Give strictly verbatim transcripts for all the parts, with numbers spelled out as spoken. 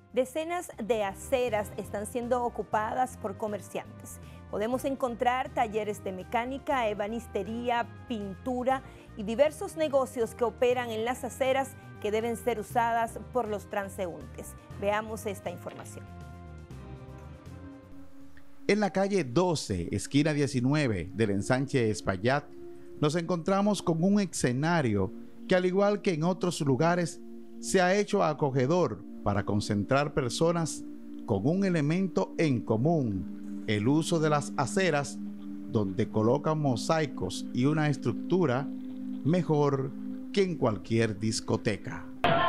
Decenas de aceras están siendo ocupadas por comerciantes. Podemos encontrar talleres de mecánica, ebanistería, pintura y diversos negocios que operan en las aceras que deben ser usadas por los transeúntes. Veamos esta información. En la calle doce, esquina diecinueve del ensanche Espaillat, nos encontramos con un escenario que, al igual que en otros lugares, se ha hecho acogedor para concentrar personas con un elemento en común: el uso de las aceras, donde colocan mosaicos y una estructura mejor que en cualquier discoteca.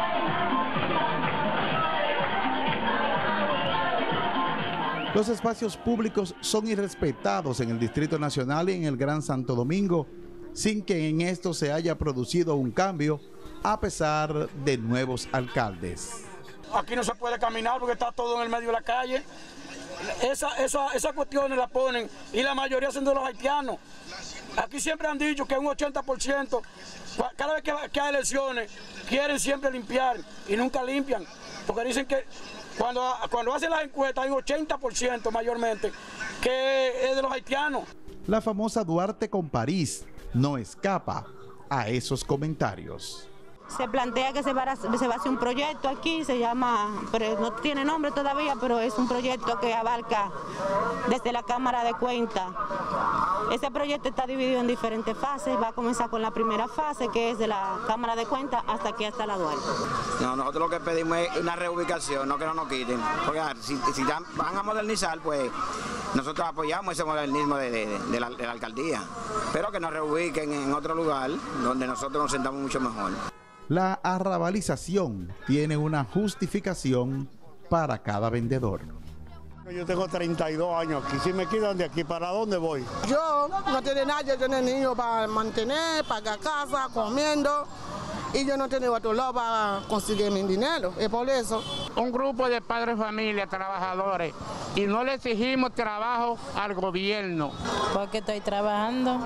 Los espacios públicos son irrespetados en el Distrito Nacional y en el Gran Santo Domingo, sin que en esto se haya producido un cambio, a pesar de nuevos alcaldes. Aquí no se puede caminar porque está todo en el medio de la calle. Esa, esa, esas cuestiones las ponen y la mayoría son de los haitianos. Aquí siempre han dicho que un ochenta por ciento, cada vez que, que hay elecciones, quieren siempre limpiar y nunca limpian. Porque dicen que cuando, cuando hacen las encuestas hay un ochenta por ciento mayormente que es de los haitianos. La famosa Duarte con París no escapa a esos comentarios. Se plantea que se va, a, se va a hacer un proyecto aquí, se llama, pero no tiene nombre todavía, pero es un proyecto que abarca desde la Cámara de Cuentas. Ese proyecto está dividido en diferentes fases, va a comenzar con la primera fase, que es de la Cámara de Cuentas hasta aquí, hasta la Duarte. No, nosotros lo que pedimos es una reubicación, no que no nos quiten, porque si, si van a modernizar, pues nosotros apoyamos ese modernismo de, de, de, la, de la alcaldía, pero que nos reubiquen en otro lugar donde nosotros nos sentamos mucho mejor. La arrabalización tiene una justificación para cada vendedor. Yo tengo treinta y dos años aquí, si me quitan de aquí, ¿para dónde voy? Yo no tengo nada, yo tengo niños para mantener, pagar casa, comiendo, y yo no tengo otro lado para conseguir mi dinero, es por eso. Un grupo de padres de familia, trabajadores, y no le exigimos trabajo al gobierno. Porque estoy trabajando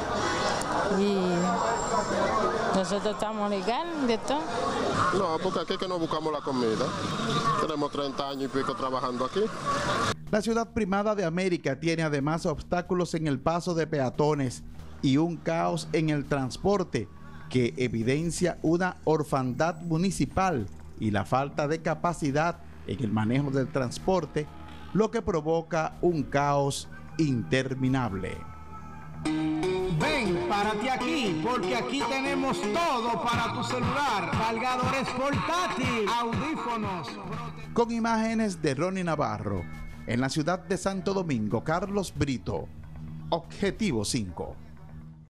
y nosotros estamos legal de todo. No, porque aquí es que no buscamos la comida. Tenemos treinta años y pico trabajando aquí. La ciudad primada de América tiene además obstáculos en el paso de peatones y un caos en el transporte que evidencia una orfandad municipal y la falta de capacidad en el manejo del transporte, lo que provoca un caos interminable. Ven, párate aquí, porque aquí tenemos todo para tu celular: cargadores portátiles, audífonos. Con imágenes de Ronnie Navarro, en la ciudad de Santo Domingo, Carlos Brito, Objetivo cinco.